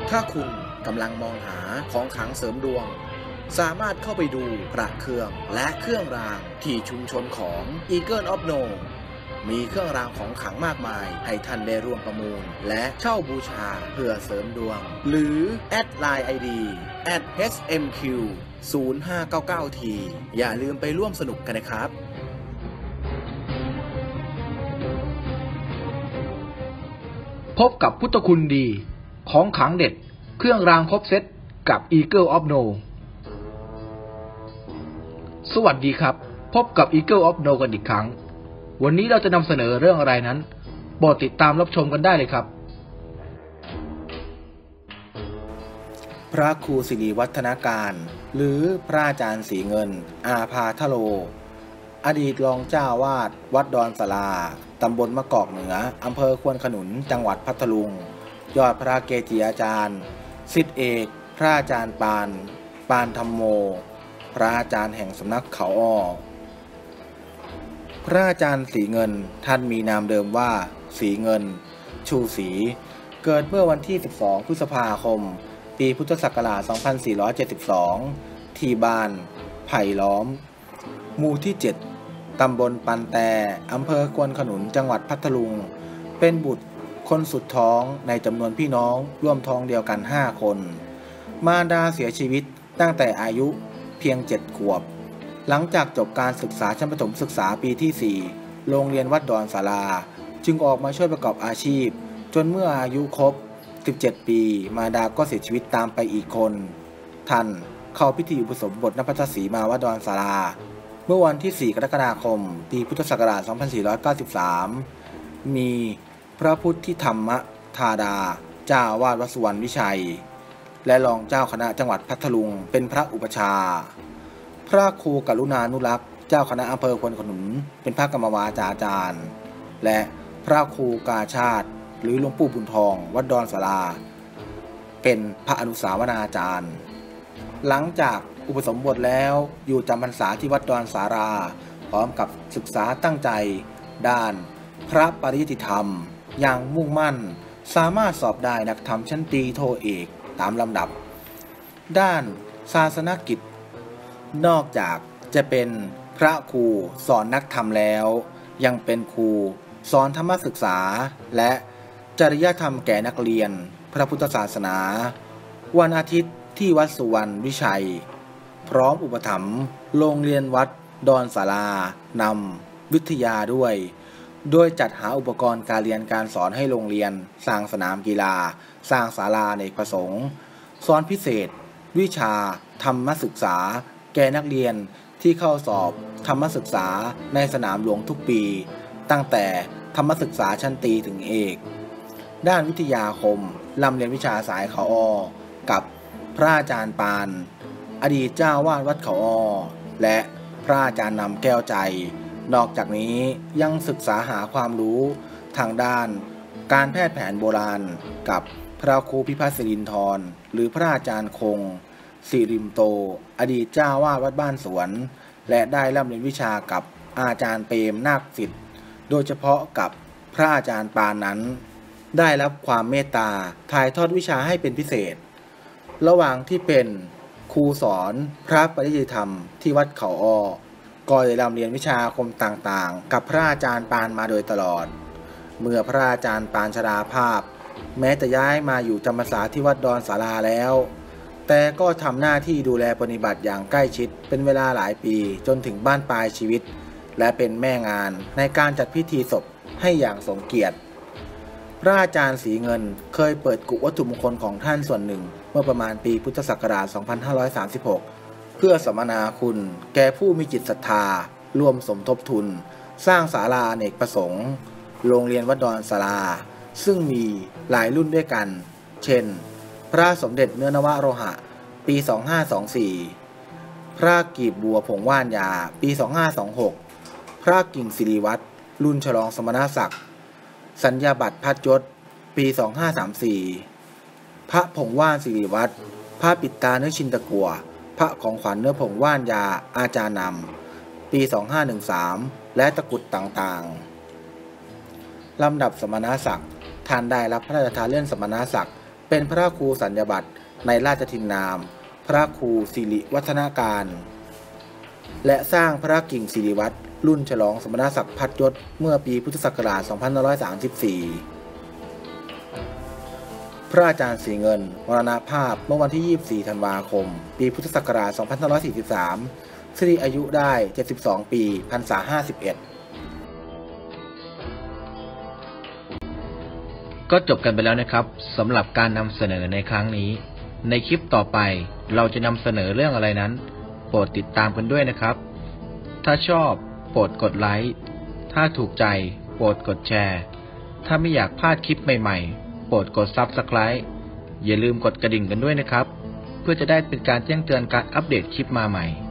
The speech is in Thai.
ถ้าคุณกำลังมองหาของขลังเสริมดวงสามารถเข้าไปดูพระเครื่องและเครื่องรางที่ชุมชนของ Eagle of No มีเครื่องรางของขลังมากมายให้ท่านได้ร่วมประมูลและเช่าบูชาเพื่อเสริมดวงหรือแอดไลน์ ID @hmq 0599T อย่าลืมไปร่วมสนุกกันนะครับพบกับพุทธคุณดีของขลังเด็ดเครื่องรางครบเซตกับ Eagle of No สวัสดีครับพบกับ Eagle of No กันอีกครั้งวันนี้เราจะนำเสนอเรื่องอะไรนั้นโปรดติดตามรับชมกันได้เลยครับพระครูสิริวัฒนาการหรือพระอาจารย์ศรีเงินอาภาทโลอดีตรองเจ้าวาดวัดดอนศาลาตำบลมะกอกเหนืออำเภอควนขนุนจังหวัดพัทลุงยอดพระเกจิอาจารย์ศิษย์เอกพระอาจารย์ปานธรรมโมพระอาจารย์แห่งสำนักเขาอ้อพระอาจารย์ศรีเงินท่านมีนามเดิมว่าศรีเงินชูศรีเกิดเมื่อวันที่12พฤษภาคมปีพุทธศักราช2472ที่บ้านไผ่ล้อมหมู่ที่7ตำบลปันแตอำเภอควนขนุนจังหวัดพัทลุงเป็นบุตรคนสุดท้องในจำนวนพี่น้องร่วมท้องเดียวกัน5คนมารดาเสียชีวิตตั้งแต่อายุเพียง7 ขวบหลังจากจบการศึกษาชั้นประถมศึกษาปีที่4โรงเรียนวัดดอนศาลาจึงออกมาช่วยประกอบอาชีพจนเมื่ออายุครบ17 ปีมารดาก็เสียชีวิตตามไปอีกคนท่านเข้าพิธีอุปสมบทณพัทสีมาวัดดอนศาลาเมื่อวันที่4 กรกฎาคมปีพุทธศักราช2493มีพระพุทธธรรมธาดาเจ้าวาดวัดสุวรรณวิชัยและรองเจ้าคณะจังหวัดพัทลุงเป็นพระอุปชาพระครูกรุณานุรักษ์เจ้าคณะอำเภอควนขนุนเป็นพระกรรมวาจาจารย์และพระครูกาชาติหรือหลวงปู่บุญทองวัดดอนศาลาเป็นพระอนุสาวนาจารย์หลังจากอุปสมบทแล้วอยู่จำพรรษาที่วัดดอนศาลาพร้อมกับศึกษาตั้งใจด้านพระปริยัติธรรมอย่างมุ่งมั่นสามารถสอบได้นักธรรมชั้นตรีโทเอกตามลำดับด้านศาสนกิจนอกจากจะเป็นพระครูสอนนักธรรมแล้วยังเป็นครูสอนธรรมศึกษาและจริยธรรมแก่นักเรียนพระพุทธศาสนาวันอาทิตย์ที่วัดสุวรรณวิชัยพร้อมอุปถัมภ์โรงเรียนวัดดอนศาลานำวิทยาด้วยโดยจัดหาอุปกรณ์การเรียนการสอนให้โรงเรียนสร้างสนามกีฬาสร้างศาลาอเนกประสงค์สอนพิเศษวิชาธรรมศึกษาแก่นักเรียนที่เข้าสอบธรรมศึกษาในสนามหลวงทุกปีตั้งแต่ธรรมศึกษาชั้นตรีถึงเอกด้านวิทยาคมลำเรียนวิชาสายเขาอ้อกับพระอาจารย์ปานอดีตเจ้าวาดวัดเขาอ้อและพระอาจารย์นำแก้วใจนอกจากนี้ยังศึกษาหาความรู้ทางด้านการแพทย์แผนโบราณกับพระครูพิพัฒน์ศิรินทรหรือพระอาจารย์คงศิริมโตอดีตเจ้าวาดวัดบ้านสวนและได้ร่ำเรียนวิชากับอาจารย์เปรมนาคศิษย์โดยเฉพาะกับพระอาจารย์ปานนั้นได้รับความเมตตาถ่ายทอดวิชาให้เป็นพิเศษระหว่างที่เป็นครูสอนพระปริยัติธรรมที่วัดเขาอ้อก็ได้ร่ำเรียนวิชาอาคมต่างๆกับพระอาจารย์ปานมาโดยตลอดเมื่อพระอาจารย์ปานชราภาพแม้จะย้ายมาอยู่จำพรรษาที่วัดดอนศาลาแล้วแต่ก็ทำหน้าที่ดูแลปฏิบัติอย่างใกล้ชิดเป็นเวลาหลายปีจนถึงบ้านปลายชีวิตและเป็นแม่งานในการจัดพิธีศพให้อย่างสมเกียรติพระอาจารย์ศรีเงินเคยเปิดกุวัตถุมงคลของท่านส่วนหนึ่งเมื่อประมาณปีพุทธศักราช 2536 เพื่อสมนาคุณแก่ผู้มีจิตศรัทธาร่วมสมทบทุนสร้างศาลาอเนกประสงค์โรงเรียนวัดดอนศาลาซึ่งมีหลายรุ่นด้วยกันเช่นพระสมเด็จเนื้อนวโรหะปี 2524 พระกีบบัวผงว่านยาปี 2526 พระกิ่งศิริวัตรรุ่นฉลองสมณศักดิ์สัญญาบัตรพัดยศปี 2534 พระผงว่านศิริวัตรพระปิดตาเนื้อชินตะกัวพระของขวัญเนื้อผงว่านยาอาจารย์นำปี 2513 และตะกุดต่างๆลำดับสมณศักดิ์ท่านได้รับพระราชทานเลื่อนสมณศักดิ์เป็นพระครูสัญญบัตรในราชทินนามพระครูสิริวัฒนาการและสร้างพระกิ่งสิริวัตรรุ่นฉลองสมณศักดิ์พัดยศเมื่อปีพุทธศักราช 2534 พระอาจารย์ศรีเงินมรณภาพเมื่อวันที่ 24 ธันวาคม ปีพุทธศักราช 2543 สิริอายุได้ 72 ปีพรรษา 51 ก็จบกันไปแล้วนะครับสำหรับการนำเสนอในครั้งนี้ในคลิปต่อไปเราจะนำเสนอเรื่องอะไรนั้นโปรดติดตามกันด้วยนะครับถ้าชอบโปรดกดไลค์ถ้าถูกใจโปรดกดแชร์ถ้าไม่อยากพลาดคลิปใหม่ๆโปรดกด Subscribe อย่าลืมกดกระดิ่งกันด้วยนะครับเพื่อจะได้เป็นการแจ้งเตือนการอัปเดตคลิปมาใหม่